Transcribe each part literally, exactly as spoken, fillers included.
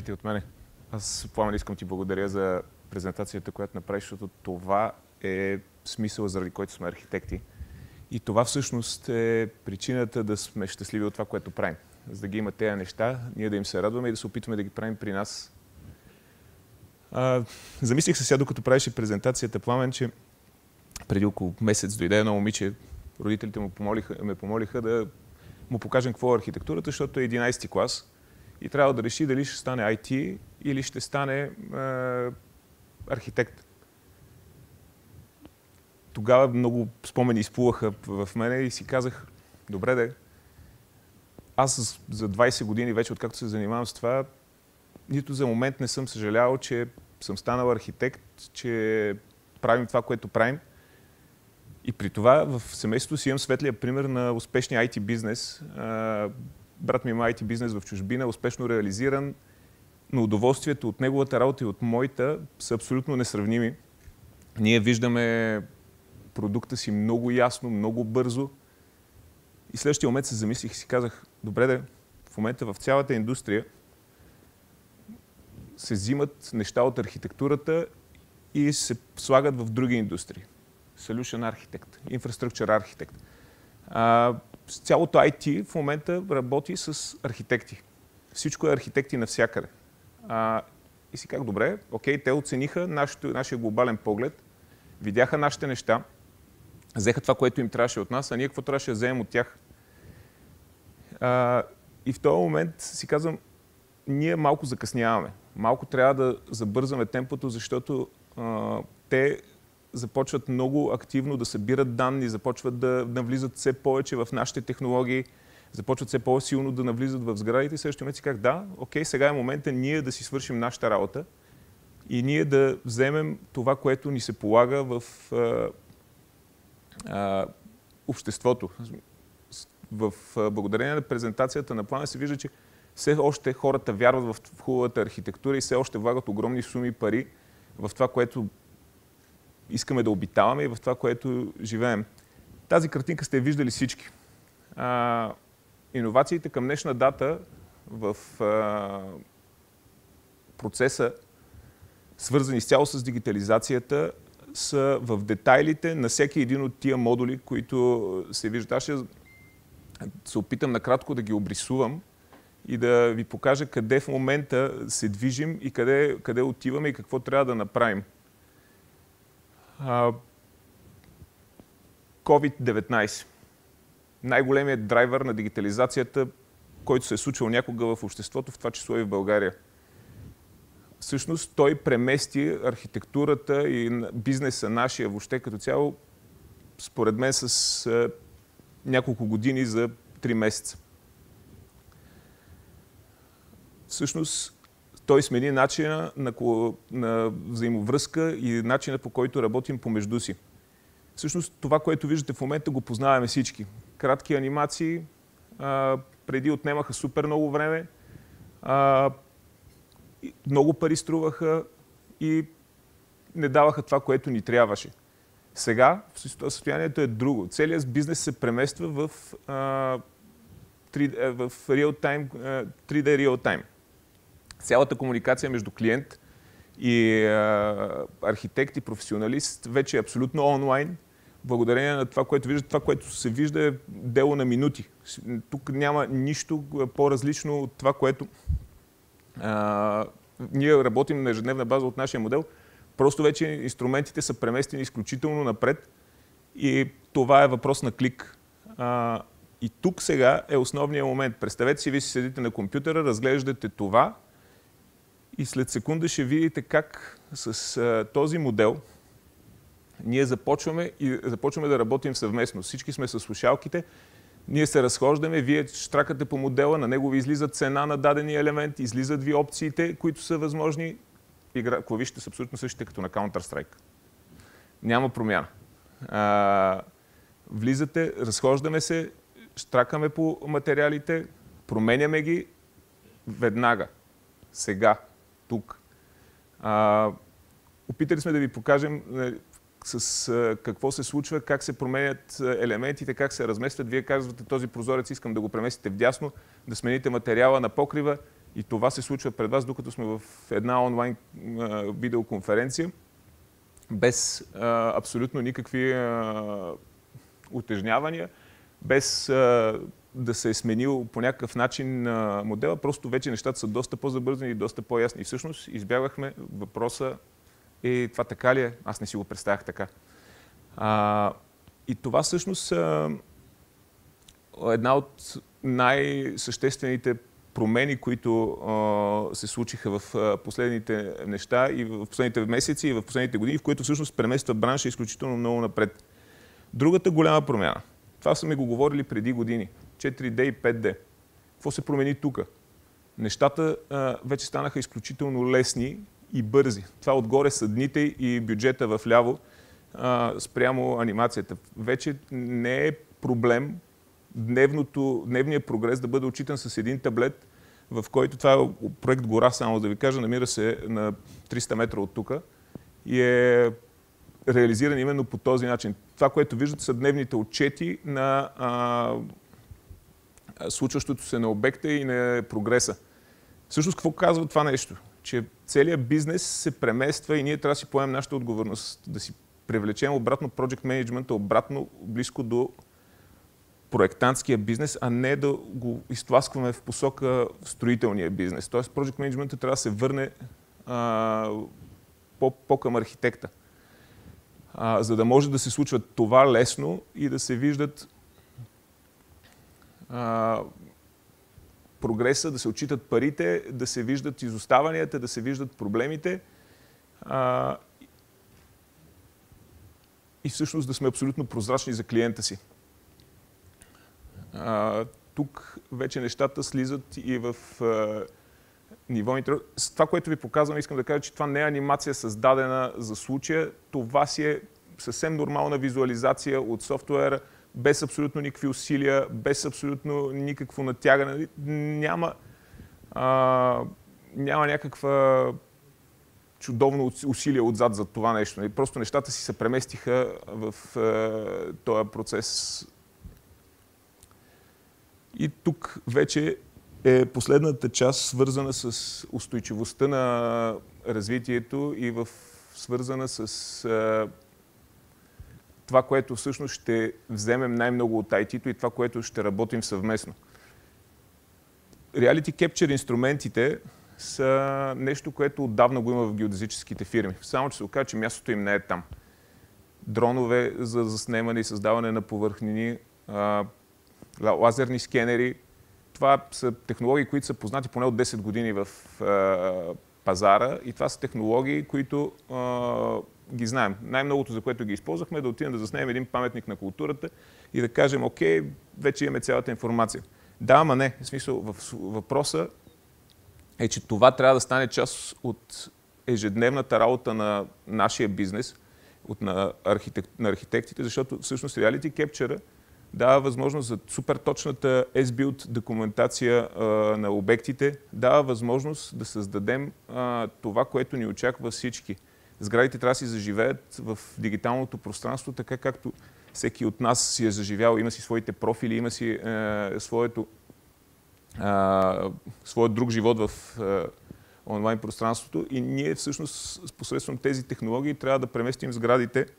Здравейте от мене. Аз, Пламен, искам ти благодаря за презентацията, която направиш, защото това е смисъл, заради който сме архитекти. И това всъщност е причината да сме щастливи от това, което правим. За да ги има тези неща, ние да им се радваме и да се опитваме да ги правим при нас. А, замислих се сега, докато правеше презентацията, Пламен, че преди около месец дойде едно момиче, родителите му помолиха, ме помолиха да му покажем какво е архитектурата, защото е единайсети клас и трябва да реши дали ще стане ай ти или ще стане е, архитект. Тогава много спомени изплуваха в мене и си казах, добре де, аз за двайсет години вече, откакто се занимавам с това, нито за момент не съм съжалявал, че съм станал архитект, че правим това, което правим. И при това в семейството си имам светлия пример на успешния ай ти бизнес. Брат ми има ай ти бизнес в чужбина, успешно реализиран, но удоволствието от неговата работа и от моята са абсолютно несравними. Ние виждаме продукта си много ясно, много бързо. И следващия момент се замислих и си казах, добре де, в момента в цялата индустрия се взимат неща от архитектурата и се слагат в други индустрии. Solution Architect, Infrastructure Architect. А, цялото ай ти в момента работи с архитекти. Всичко е архитекти навсякъде. А, и си как добре, окей, те оцениха нашето, нашия глобален поглед, видяха нашите неща, взеха това, което им трябваше от нас, а ние какво трябваше да вземем от тях. А, и в този момент си казвам, ние малко закъсняваме. Малко трябва да забързаме темпото, защото а, те започват много активно да събират данни, започват да навлизат все повече в нашите технологии, започват все по-силно да навлизат в сградите и следващия момент си казах, да, окей, сега е момента ние да си свършим нашата работа и ние да вземем това, което ни се полага в а, а, обществото. В, а, благодарение на презентацията на плана се вижда, че все още хората вярват в хубавата архитектура и все още влагат огромни суми пари в това, което искаме да обитаваме и в това, което живеем. Тази картинка сте я виждали всички. А, иновациите към днешна дата в а, процеса, свързани с цяло с дигитализацията, са в детайлите на всеки един от тия модули, които се виждат. Аз ще се опитам накратко да ги обрисувам и да ви покажа къде в момента се движим и къде, къде отиваме и какво трябва да направим. ковид деветнайсет. Най-големият драйвер на дигитализацията, който се е случил някога в обществото, в това число и в България. Всъщност той премести архитектурата и бизнеса нашия въобще като цяло, според мен, с а, няколко години за три месеца. Всъщност той смени начина на, на взаимовръзка и начина, по който работим помежду си. Всъщност това, което виждате в момента, го познаваме всички. Кратки анимации а, преди отнемаха супер много време, а, много пари струваха и не даваха това, което ни трябваше. Сега състоянието е друго. Целият бизнес се премества в, а, в real-time, три Д real-time. Цялата комуникация между клиент и а, архитект и професионалист вече е абсолютно онлайн. Благодарение на това, което виждате, това, което се вижда е дело на минути. Тук няма нищо по-различно от това, което а, ние работим на ежедневна база от нашия модел. Просто вече инструментите са преместени изключително напред и това е въпрос на клик. А, и тук сега е основният момент. Представете си, вие си седите на компютъра, разглеждате това, и след секунда ще видите как с а, този модел ние започваме и започваме да работим съвместно. Всички сме с слушалките, ние се разхождаме, вие штракате по модела, на него ви излиза цена на дадения елемент, излизат ви опциите, които са възможни. Игра... Клавишите са абсолютно същите като на Counter-Strike. Няма промяна. А, влизате, разхождаме се, штракаме по материалите, променяме ги веднага, сега. Тук. А, опитали сме да ви покажем не, с а, какво се случва, как се променят елементите, как се разместват. Вие казвате, този прозорец искам да го преместите вдясно, да смените материала на покрива И това се случва пред вас, докато сме в една онлайн а, видеоконференция, без а, абсолютно никакви а, утежнявания, без а, да се е сменил по някакъв начин а, модела, просто вече нещата са доста по-забързани и доста по-ясни. И всъщност избягвахме въпроса, е, това така ли е? Аз не си го представях така. А, и това всъщност е една от най-съществените промени, които а, се случиха в а, последните неща и в последните месеци и в последните години, в които всъщност премества бранша изключително много напред. Другата голяма промяна, това сме го говорили преди години, четири Д и пет Д. Какво се промени тук? Нещата а, вече станаха изключително лесни и бързи. Това отгоре са дните и бюджета в ляво а, спрямо анимацията. Вече не е проблем дневното, дневният прогрес да бъде отчитан с един таблет, в който това е проект Гора, само да ви кажа, намира се на триста метра от тук и е реализиран именно по този начин. Това, което виждате, са дневните отчети на а, случващото се на обекта и на прогреса. Всъщност, какво казва това нещо? Че целият бизнес се премества и ние трябва да си поемем нашата отговорност, да си привлечем обратно project management, обратно близко до проектантския бизнес, а не да го изтласкваме в посока строителния бизнес. Тоест, project management трябва да се върне а, по, по към архитекта, а, за да може да се случва това лесно и да се виждат а, прогреса, да се отчитат парите, да се виждат изоставанията, да се виждат проблемите а, и всъщност да сме абсолютно прозрачни за клиента си. А, тук вече нещата слизат и в а, ниво интервю. С това, което ви показвам, искам да кажа, че това не е анимация създадена за случая. Това си е съвсем нормална визуализация от софтуера, без абсолютно никакви усилия, без абсолютно никакво натягане. Няма, а, няма някаква чудовно усилие отзад за това нещо. Просто нещата си се преместиха в а, този процес. И тук вече е последната част, свързана с устойчивостта на развитието и в, свързана с а, това, което всъщност ще вземем най-много от ай ти-то и това, което ще работим съвместно. Reality Capture инструментите са нещо, което отдавна го има в геодезическите фирми. Само че се оказа, че мястото им не е там. Дронове за заснемане и създаване на повърхнини, а, лазерни скенери. Това са технологии, които са познати поне от десет години в а, пазара и това са технологии, които а, ги знаем. Най-многото, за което ги използвахме, е да отидем да заснемем един паметник на културата и да кажем, окей, вече имаме цялата информация. Да, ама не. В смисъл, въпроса е, че това трябва да стане част от ежедневната работа на нашия бизнес, от на, архитек, на архитектите, защото всъщност Reality Capture дава възможност за супер точната S-Build документация а, на обектите, дава възможност да създадем а, това, което ни очаква всички. Сградите трябва да си заживеят в дигиталното пространство, така както всеки от нас си е заживял, има си своите профили, има си е, своето, е, своят друг живот в е, онлайн пространството и ние всъщност посредством тези технологии трябва да преместим сградите е,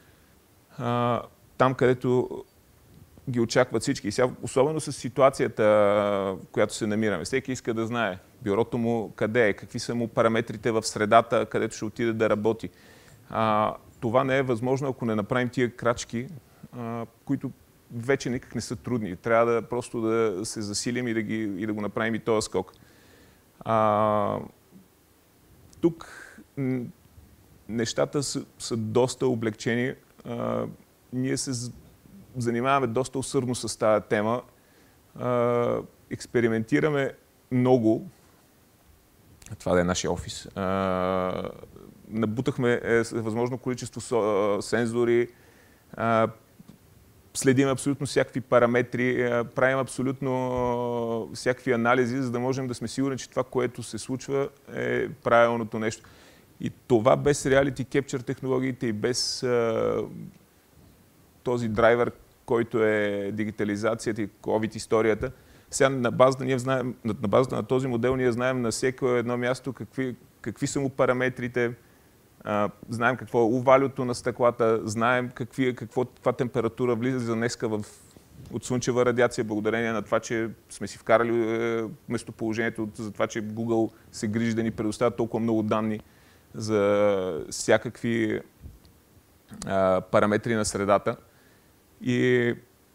там, където ги очакват всички. И сега, особено с ситуацията, в която се намираме. Всеки иска да знае бюрото му къде е, какви са му параметрите в средата, където ще отиде да работи. А, това не е възможно, ако не направим тия крачки, а, които вече никак не са трудни. Трябва да просто да се засилим и да, ги, и да го направим и този скок. А, тук нещата са, са доста облегчени. А, ние се занимаваме доста усърдно с тази тема. А, експериментираме много. Това да е нашия офис. А, набутахме е, възможно количество со, сензори, а, следим абсолютно всякакви параметри, а, правим абсолютно а, всякакви анализи, за да можем да сме сигурни, че това, което се случва, е правилното нещо. И това без Reality Capture технологиите и без а, този драйвер, който е дигитализацията и COVID историята, Сега на базата, ние знаем, на базата на този модел ние знаем на всеко едно място какви, какви са му параметрите, а, знаем какво е увалюто на стъклата, знаем какви, какво, каква температура влиза за днеска в, от слънчева радиация, благодарение на това, че сме си вкарали е, местоположението, за това, че Google се грижи да ни предоставя толкова много данни за всякакви а, параметри на средата. И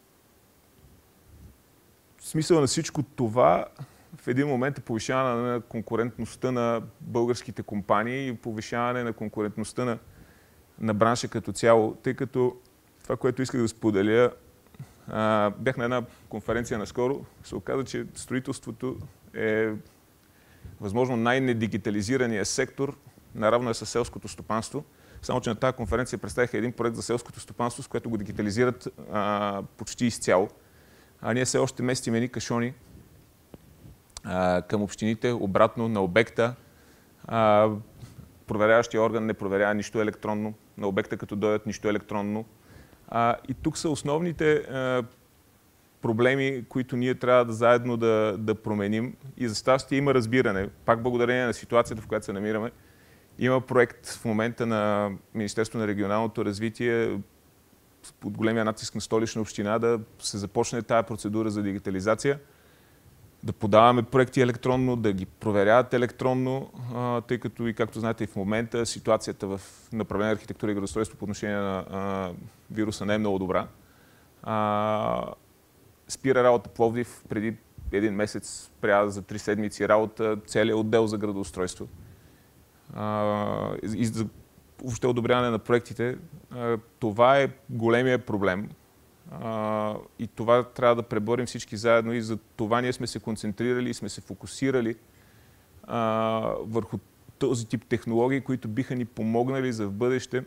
смисъл на всичко това в един момент е повишаване на конкурентността на българските компании и повишаване на конкурентността на, на бранша като цяло, тъй като това, което исках да споделя, а, бях на една конференция наскоро, се оказа, че строителството е възможно най-недигитализирания сектор, наравно е със селското стопанство. Само че на тази конференция представиха един проект за селското стопанство, с което го дигитализират а, почти изцяло. А ние все още местим едни кашони а, към общините, обратно на обекта. А, проверяващия орган не проверява нищо електронно. На обекта, като дойдат, нищо електронно. А, и тук са основните а, проблеми, които ние трябва да заедно да, да променим. И за щастие има разбиране. Пак благодарение на ситуацията, в която се намираме. Има проект в момента на Министерството на регионалното развитие под големия натиск на Столична община да се започне тая процедура за дигитализация, да подаваме проекти електронно, да ги проверяват електронно, тъй като и както знаете и в момента ситуацията в направление архитектура и градостройство по отношение на а, вируса не е много добра. А, спира работа Пловдив, преди един месец спря за три седмици работа целият отдел за градоустройство. Uh, и за въобще одобряване на проектите. Uh, това е големия проблем. Uh, и това трябва да преборим всички заедно и за това ние сме се концентрирали и сме се фокусирали uh, върху този тип технологии, които биха ни помогнали за в бъдеще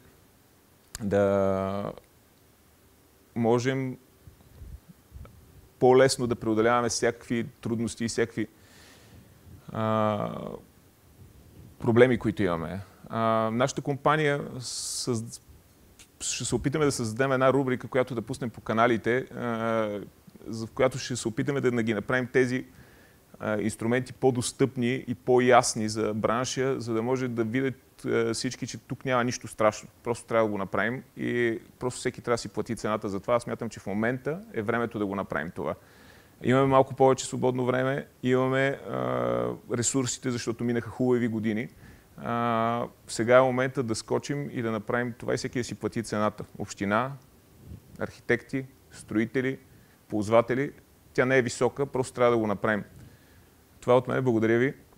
да можем по-лесно да преодоляваме всякакви трудности и всякакви uh, проблеми, които имаме. А, нашата компания съз... ще се опитаме да създадем една рубрика, която да пуснем по каналите, а, за която ще се опитаме да ги направим тези а, инструменти по-достъпни и по-ясни за бранша, за да може да видят а, всички, че тук няма нищо страшно. Просто трябва да го направим и просто всеки трябва да си плати цената за това. Аз смятам, че в момента е времето да го направим това. Имаме малко повече свободно време, имаме а, ресурсите, защото минаха хубави години. А, сега е момента да скочим и да направим това и всеки да си плати цената. Община, архитекти, строители, ползватели. Тя не е висока, просто трябва да го направим. Това от мен. Благодаря ви.